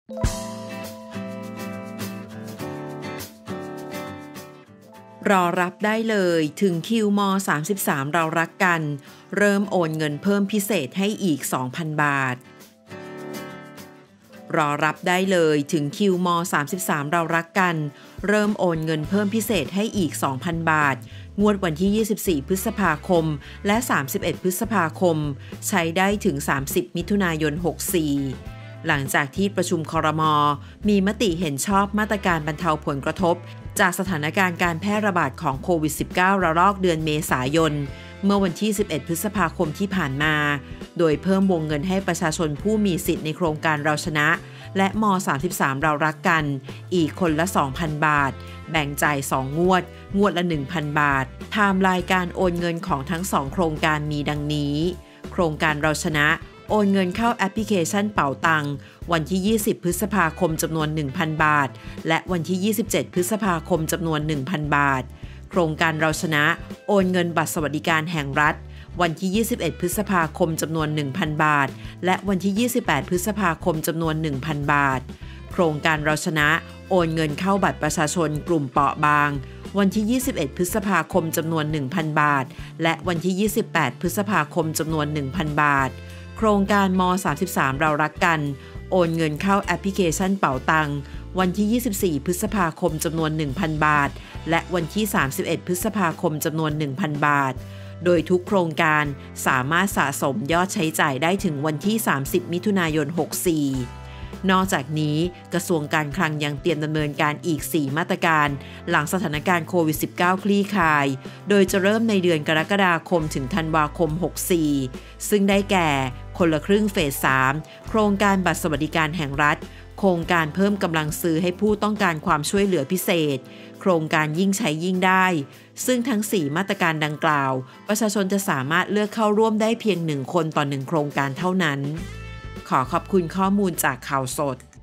รอรับได้เลยถึงคิวม33เรารักกันเริ่มโอนเงินเพิ่มพิเศษให้อีก 2,000 บาทรอรับได้เลยถึงคิวม33เรารักกันเริ่มโอนเงินเพิ่มพิเศษให้อีก 2,000 บาทงวดวันที่24พฤษภาคมและ31พฤษภาคมใช้ได้ถึง30มิถุนายน64หลังจากที่ประชุมครม.มีมติเห็นชอบมาตรการบรรเทาผลกระทบจากสถานการณ์การแพร่ระบาดของโควิด -19 ระลอกเดือนเมษายนเมื่อวันที่11พฤษภาคมที่ผ่านมาโดยเพิ่มวงเงินให้ประชาชนผู้มีสิทธิ์ในโครงการเราชนะและม33เรารักกันอีกคนละ 2,000 บาทแบ่งจ่าย2งวดละ 1,000 บาทไทม์ไลน์การโอนเงินของทั้ง2โครงการมีดังนี้โครงการเราชนะโอนเงินเข้าแอปพลิเคชันเป๋าตังวันที่20พฤษภาคมจำนวน 1,000 บาทและวันที่27พฤษภาคมจำนวน 1,000 บาทโครงการเราชนะโอนเงินบัตรสวัสดิการแห่งรัฐวันที่21พฤษภาคมจำนวน 1,000 บาทและวันที่28พฤษภาคมจำนวน 1,000 บาทโครงการเราชนะโอนเงินเข้าบัตรประชาชนกลุ่มเปราะบางวันที่21พฤษภาคมจำนวน 1,000 บาทและวันที่28พฤษภาคมจำนวน 1,000 บาทโครงการม33เรารักกันโอนเงินเข้าแอปพลิเคชันเป๋าตังวันที่24พฤษภาคมจำนวน 1,000 บาทและวันที่31พฤษภาคมจำนวน 1,000 บาทโดยทุกโครงการสามารถสะสมยอดใช้จ่ายได้ถึงวันที่30มิถุนายน64นอกจากนี้กระทรวงการคลังยังเตรียมดำเนินการอีก4มาตรการหลังสถานการณ์โควิด -19 คลี่คลายโดยจะเริ่มในเดือนกรกฎาคมถึงธันวาคม64ซึ่งได้แก่คนละครึ่งเฟส3โครงการบัตรสวัสดิการแห่งรัฐโครงการเพิ่มกำลังซื้อให้ผู้ต้องการความช่วยเหลือพิเศษโครงการยิ่งใช้ยิ่งได้ซึ่งทั้ง4มาตรการดังกล่าวประชาชนจะสามารถเลือกเข้าร่วมได้เพียง1คนต่อ1โครงการเท่านั้นขอขอบคุณข้อมูลจากข่าวสด